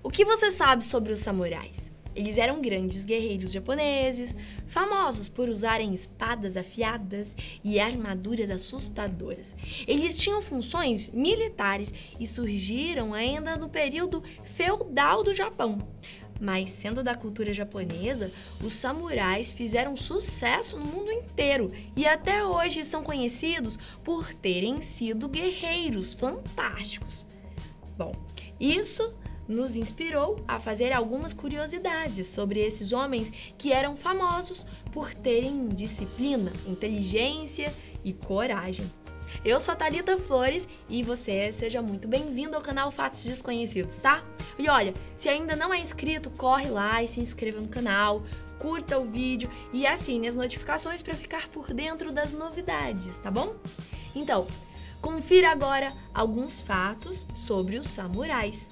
O que você sabe sobre os samurais? Eles eram grandes guerreiros japoneses, famosos por usarem espadas afiadas e armaduras assustadoras. Eles tinham funções militares e surgiram ainda no período feudal do Japão. Mas, sendo da cultura japonesa, os samurais fizeram sucesso no mundo inteiro e até hoje são conhecidos por terem sido guerreiros fantásticos. Bom, isso nos inspirou a fazer algumas curiosidades sobre esses homens que eram famosos por terem disciplina, inteligência e coragem. Eu sou a Thalita Flores e você seja muito bem-vindo ao canal Fatos Desconhecidos, tá? E olha, se ainda não é inscrito, corre lá e se inscreva no canal, curta o vídeo e assine as notificações para ficar por dentro das novidades, tá bom? Então, confira agora alguns fatos sobre os samurais.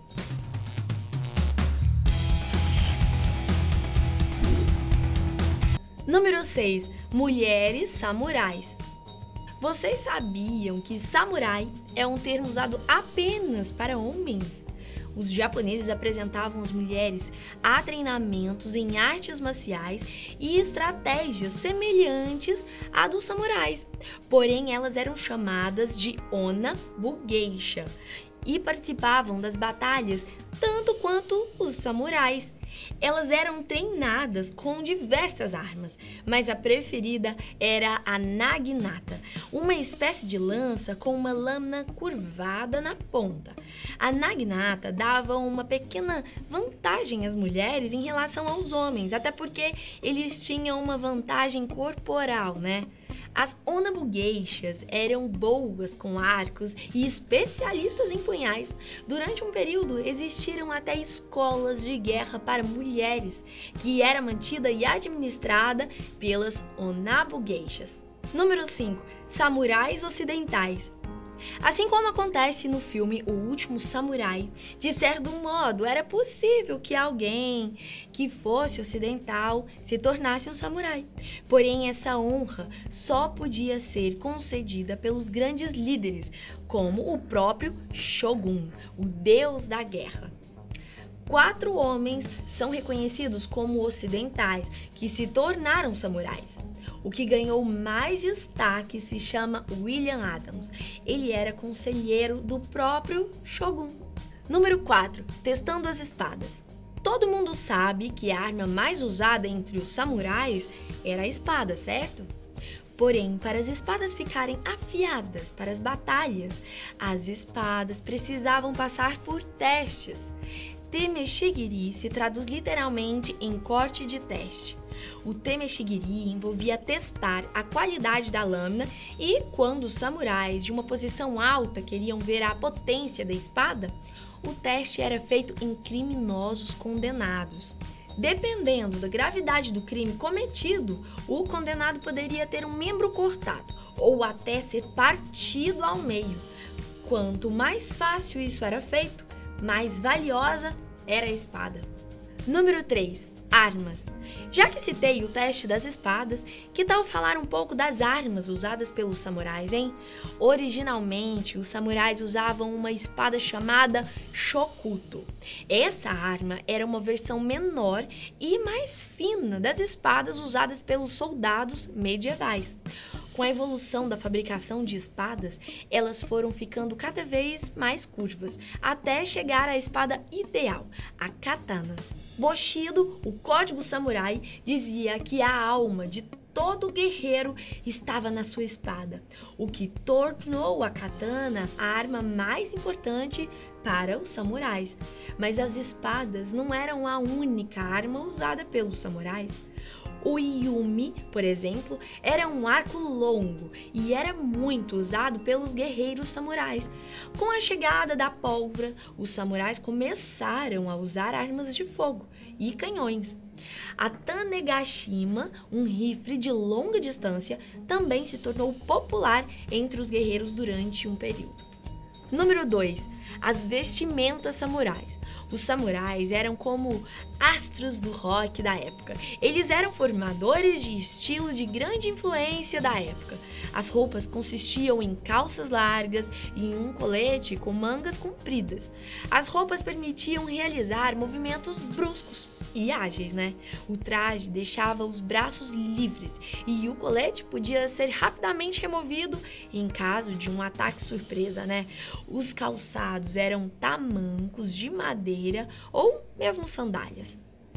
Número 6. Mulheres samurais. Vocês sabiam que samurai é um termo usado apenas para homens? Os japoneses apresentavam as mulheres a treinamentos em artes marciais e estratégias semelhantes à dos samurais. Porém, elas eram chamadas de onna bugeisha e participavam das batalhas tanto quanto os samurais. Elas eram treinadas com diversas armas, mas a preferida era a naginata, uma espécie de lança com uma lâmina curvada na ponta. A naginata dava uma pequena vantagem às mulheres em relação aos homens, até porque eles tinham uma vantagem corporal, né? As onabugeishas eram boas com arcos e especialistas em punhais. Durante um período, existiram até escolas de guerra para mulheres, que era mantida e administrada pelas onabugeishas. Número 5. Samurais ocidentais. Assim como acontece no filme O Último Samurai, de certo modo era possível que alguém que fosse ocidental se tornasse um samurai. Porém, essa honra só podia ser concedida pelos grandes líderes, como o próprio Shogun, o deus da guerra. 4 homens são reconhecidos como ocidentais que se tornaram samurais. O que ganhou mais destaque se chama William Adams. Ele era conselheiro do próprio Shogun. Número 4. Testando as espadas. Todo mundo sabe que a arma mais usada entre os samurais era a espada, certo? Porém, para as espadas ficarem afiadas para as batalhas, as espadas precisavam passar por testes. Temeshigiri se traduz literalmente em corte de teste. O temeshigiri envolvia testar a qualidade da lâmina e, quando os samurais de uma posição alta queriam ver a potência da espada, o teste era feito em criminosos condenados. Dependendo da gravidade do crime cometido, o condenado poderia ter um membro cortado ou até ser partido ao meio. Quanto mais fácil isso era feito, mais valiosa era a espada. Número 3. Armas. Já que citei o teste das espadas, que tal falar um pouco das armas usadas pelos samurais, hein? Originalmente, os samurais usavam uma espada chamada shokuto. Essa arma era uma versão menor e mais fina das espadas usadas pelos soldados medievais. Com a evolução da fabricação de espadas, elas foram ficando cada vez mais curvas, até chegar à espada ideal, a katana. Bushido, o código samurai, dizia que a alma de todo guerreiro estava na sua espada, o que tornou a katana a arma mais importante para os samurais. Mas as espadas não eram a única arma usada pelos samurais. O Yumi, por exemplo, era um arco longo e era muito usado pelos guerreiros samurais. Com a chegada da pólvora, os samurais começaram a usar armas de fogo e canhões. A Tanegashima, um rifle de longa distância, também se tornou popular entre os guerreiros durante um período. Número 2. As vestimentas samurais. Os samurais eram como astros do rock da época. Eles eram formadores de estilo de grande influência da época. As roupas consistiam em calças largas e em um colete com mangas compridas. As roupas permitiam realizar movimentos bruscos e ágeis, né? O traje deixava os braços livres e o colete podia ser rapidamente removido em caso de um ataque surpresa, né? Os calçados eram tamancos de madeira ou mesmo sandálias.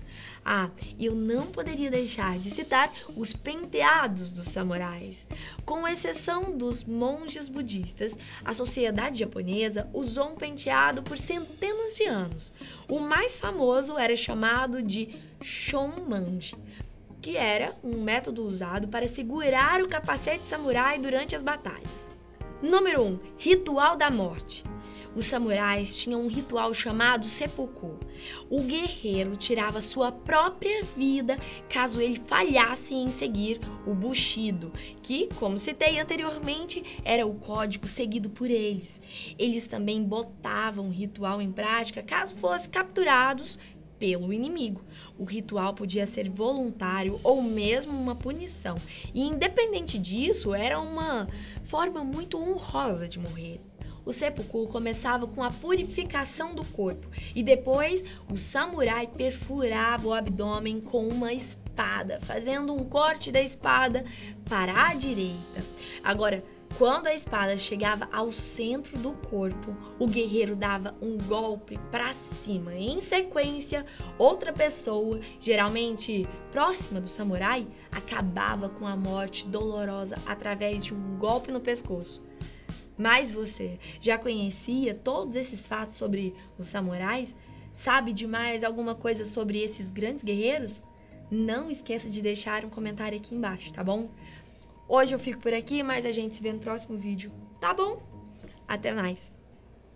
Eu não poderia deixar de citar os penteados dos samurais. Com exceção dos monges budistas, a sociedade japonesa usou um penteado por centenas de anos. O mais famoso era chamado de shonmanji, que era um método usado para segurar o capacete samurai durante as batalhas. Número 1. Ritual da morte. Os samurais tinham um ritual chamado seppuku. O guerreiro tirava sua própria vida caso ele falhasse em seguir o bushido, que, como citei anteriormente, era o código seguido por eles. Eles também botavam o ritual em prática caso fossem capturados pelo inimigo. O ritual podia ser voluntário ou mesmo uma punição, e independente disso, era uma forma muito honrosa de morrer. O seppuku começava com a purificação do corpo e depois o samurai perfurava o abdômen com uma espada, fazendo um corte da espada para a direita. Agora, quando a espada chegava ao centro do corpo, o guerreiro dava um golpe para cima. Em sequência, outra pessoa, geralmente próxima do samurai, acabava com a morte dolorosa através de um golpe no pescoço. Mas você já conhecia todos esses fatos sobre os samurais? Sabe de mais alguma coisa sobre esses grandes guerreiros? Não esqueça de deixar um comentário aqui embaixo, tá bom? Hoje eu fico por aqui, mas a gente se vê no próximo vídeo, tá bom? Até mais!